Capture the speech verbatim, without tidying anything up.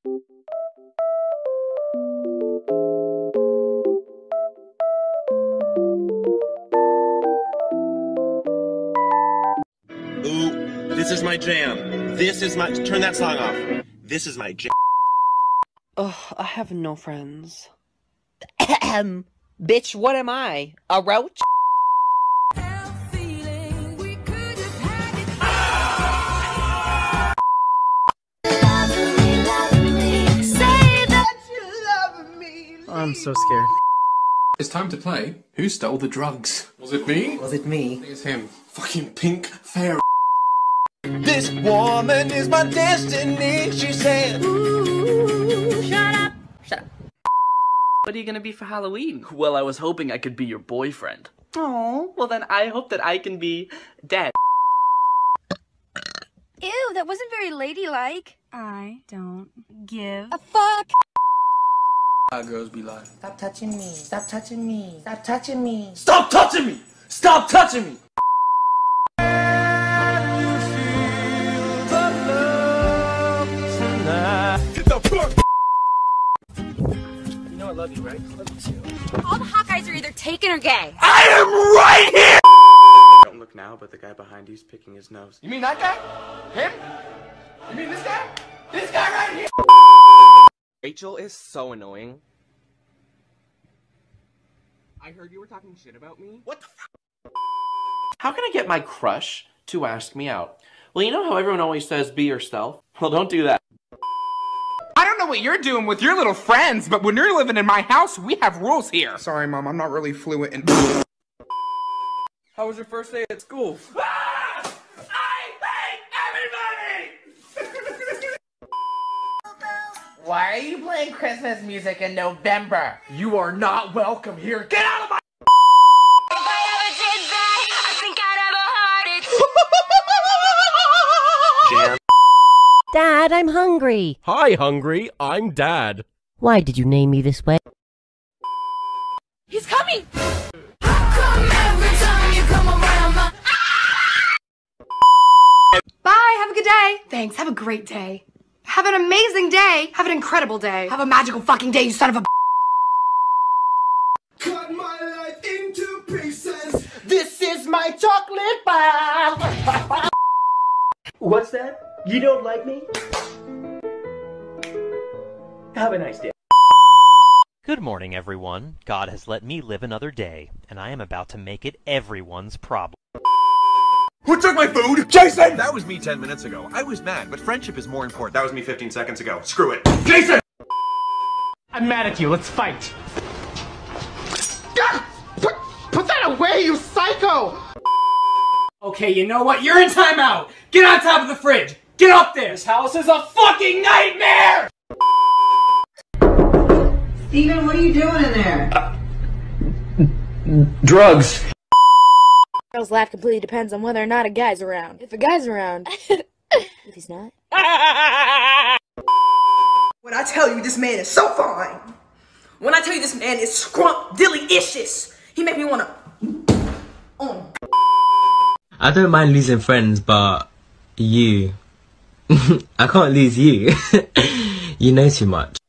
Ooh, this is my jam. This is my... Turn that song off. This is my jam. Ugh, I have no friends. Ahem. Bitch, what am I? A roach? I'm so scared. It's time to play Who Stole the Drugs? Was it me? Was it me? I think it's him. Fucking pink fairy. This woman is my destiny, she said. Ooh, shut up. Shut up. What are you gonna be for Halloween? Well, I was hoping I could be your boyfriend. Oh, well then I hope that I can be dead. Ew, that wasn't very ladylike. I don't give a fuck. Our girls be like, Stop touching me. Stop touching me. Stop touching me. Stop touching me! Stop touching me! Get the fuck! You know I love you, right? I love you too. All the hot guys are either taken or gay. I am right here! Don't look now, but the guy behind you's picking his nose. you mean that guy? Him? You mean this guy? This guy right here? Rachel is so annoying. I heard you were talking shit about me. What the f- How can I get my crush to ask me out? Well, you know how everyone always says be yourself? Well, don't do that. I don't know what you're doing with your little friends, but when you're living in my house, we have rules here. Sorry, Mom, I'm not really fluent in... How was your first day at school? Why are you playing Christmas music in November? You are not welcome here. Get out of my- If I ever did that, I think I'd ever heard it. Jam. Dad, I'm hungry. Hi, Hungry. I'm Dad. Why did you name me this way? He's coming! Bye, have a good day. Thanks, have a great day. Have an amazing day. Have an incredible day. Have a magical fucking day, you son of a Cut my life into pieces. This is my chocolate bar. What's that? You don't like me? Have a nice day. Good morning, everyone. God has let me live another day, and I am about to make it everyone's problem. Who took my food? Jason! That was me ten minutes ago. I was mad, but friendship is more important. That was me fifteen seconds ago. Screw it. Jason! I'm mad at you, let's fight. God! Put, put that away, you psycho! Okay, you know what? You're in timeout! Get on top of the fridge! Get up there! This house is a fucking nightmare! Steven, what are you doing in there? Uh, drugs. Girl's laugh completely depends on whether or not a guy's around. If a guy's around, if he's not. When I tell you this man is so fine. When I tell you this man is scrump dilly-ishous. He make me wanna... Oh. I don't mind losing friends, but you... I can't lose you. You know too much.